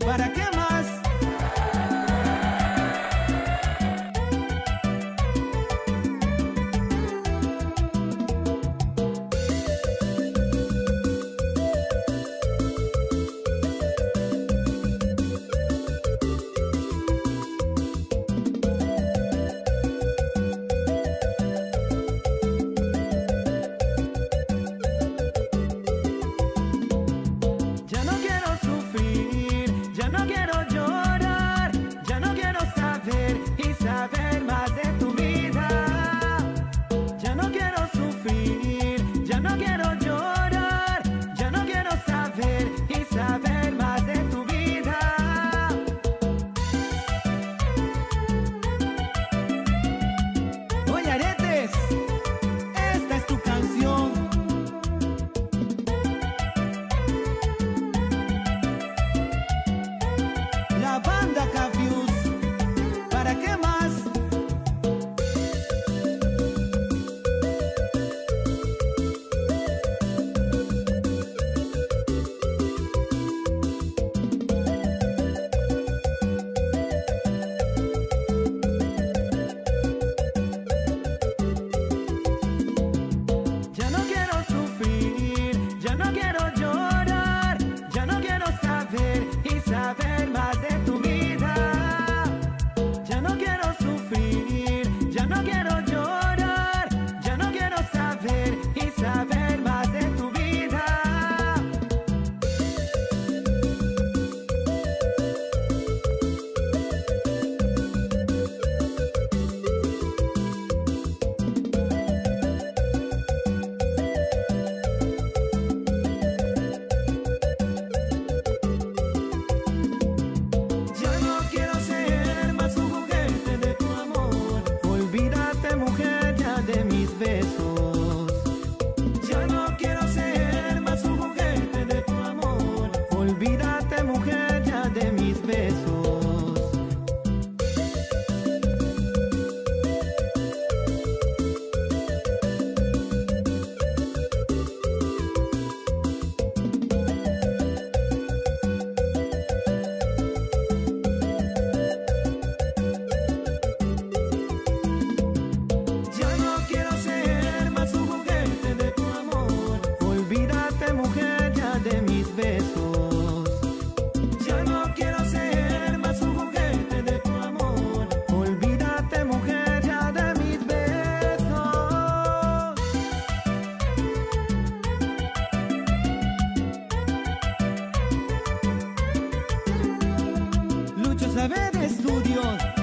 ¿Para qué más? Ya no quiero sufrir, ya no quiero llorar, ya no quiero saber y saber más de tu vida. Ya no quiero sufrir, ya no quiero llorar, ya no quiero saber y saber más de tu vida. Oye, Aretes, esta es tu canción. La banda Cafius, ¿para qué más? Ya no quiero sufrir, ya no quiero llorar, ya no quiero saber y saber más de tu vida. Ya no quiero sufrir, ya no quiero llorar, ya no quiero saber y saber más de tu vida. Ya no quiero ser más un juguete de tu amor. Olvídate, mujer, ya de mis besos. Ya no quiero ser más un juguete de tu amor. Olvídate, mujer, ya de mis besos. Ya no quiero ser más un juguete de tu amor. Olvídate, mujer, ya de mis besos. Ya no quiero ser más un juguete de tu amor. Olvídate, mujer, ya de mis besos. Lucho Saavedra Estudios.